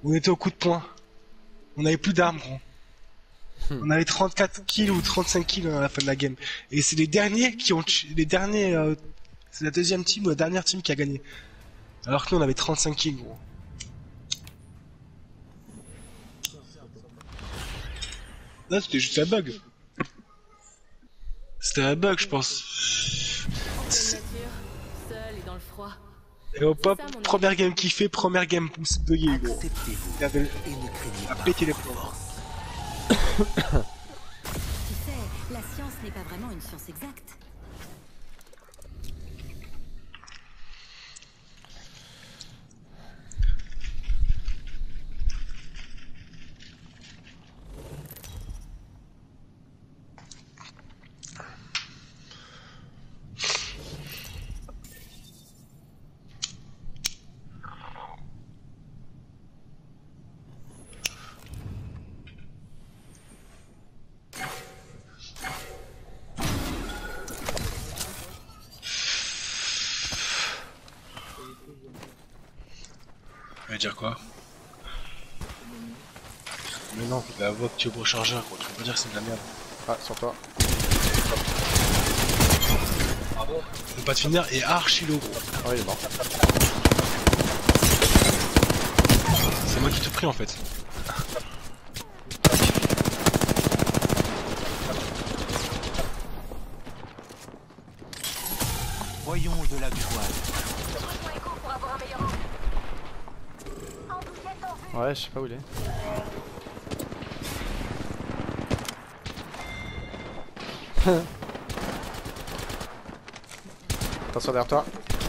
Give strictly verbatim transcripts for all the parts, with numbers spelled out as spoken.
On était au coup de poing. On avait plus d'armes, gros. Hmm. On avait trente-quatre kills ou trente-cinq kills à la fin de la game. Et c'est les derniers qui ont tué, les derniers, euh, c'est la deuxième team ou la dernière team qui a gagné. Alors que nous on avait trente-cinq kills, gros. Là c'était juste un bug. C'était un bug, je pense. Et hop hop, première game kiffée, première game buggée, gros. Il avait à péter les plombs. Tu sais, la science n'est pas vraiment une science exacte. Ça veut dire quoi? Mais non, la voix que tu es au chargeur, gros, tu peux pas dire que c'est de la merde. Ah, sur toi. Ah bon? Le pas de finir est archi low, gros. Ah oui, il est mort. C'est moi qui te prie en fait. Voyons de la toile. Ouais, je sais pas où il est. Attention derrière toi.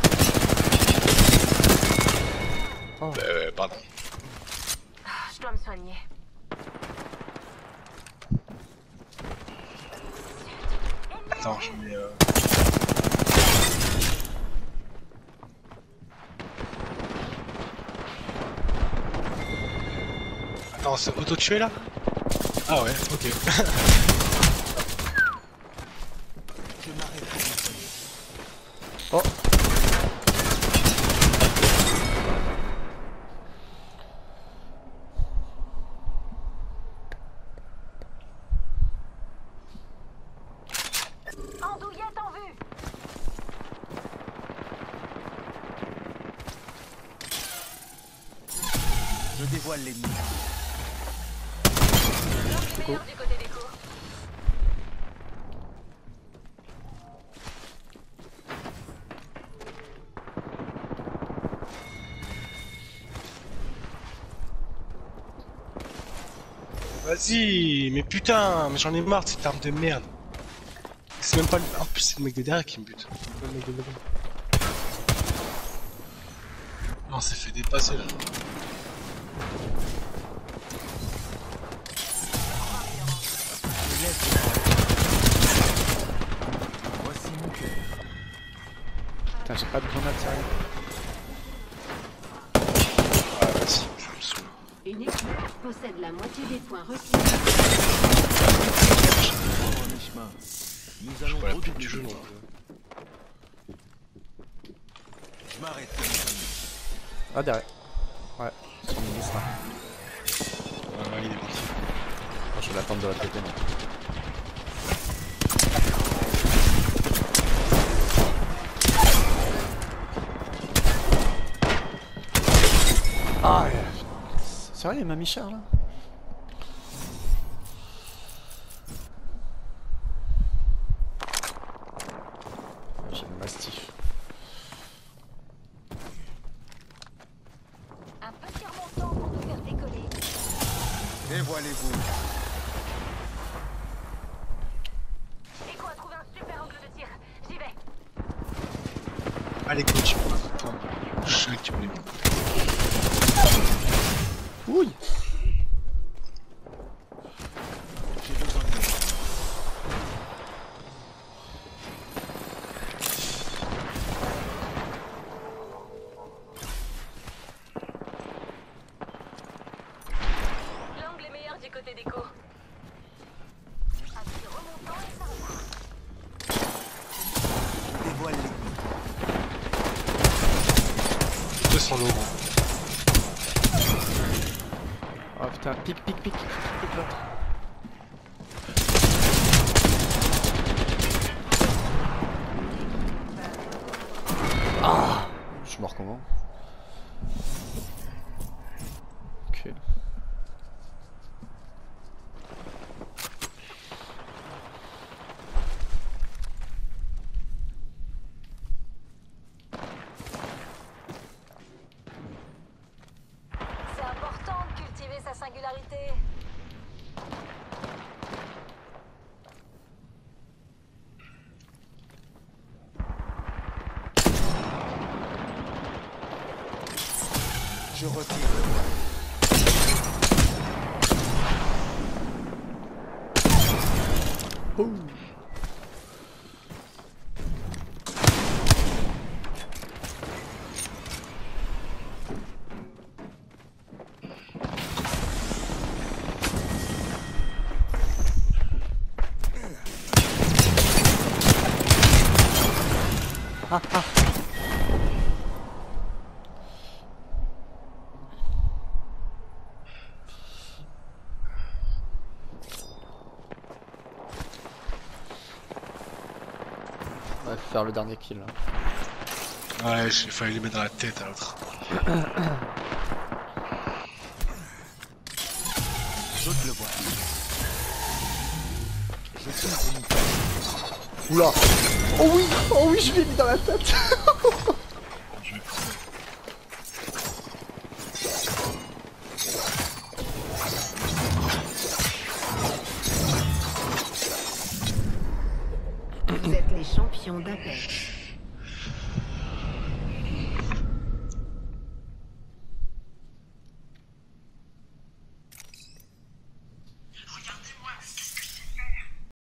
Oh. Euh, pardon. Je dois me soigner. Attends, je mets... Euh... Attends, c'est auto-tué là? Ah ouais, ok. Oh. Andouillette en vue. Je dévoile l'ennemi. Cool. Du côté des cours. Vas-y, mais putain, mais j'en ai marre de cette arme de merde. C'est même pas le... En plus c'est le mec de derrière qui me bute. Le mec de devant. Non, on s'est fait dépasser là. Voici mon cœur. Putain, j'ai pas de grenade, sérieux. Ah vas-y, ça me saoule. Une équipe possède la moitié des points requis. Prends les chemins. Nous allons Pas la pute redoubler du jeu non d'efforts. plus. Je m'arrête. Ah, derrière. Ouais, sur mon liste là. Ah, il est parti. Je vais l'attendre de l'autre côté. Ah, sérieux, il m'a mis cher là. J'ai le mastif. Un petit remontant pour nous faire décoller. Dévoilez-vous. Echo a trouvé un super angle de tir. J'y vais. Allez coach, attends. Je sais que tu voulais. Ouille. J'ai besoin de vous. L'angle est meilleur du côté d'Echo. Un petit remontant et ça repart. Je dévoile l'ennemi. deux cents euros. Putain, pique, pique, pique, pique l'autre. Ah, je suis mort comment? Ok. C'est important de cultiver sa singularité. Je retire le voile. Ouh. Ah ah. Ouais, faut faire le dernier kill là. Ouais, il fallait les mettre dans la tête à l'autre. J'ôte le voile. Je suis une. Oula. Oh oui, oh oui, je l'ai mis dans la tête.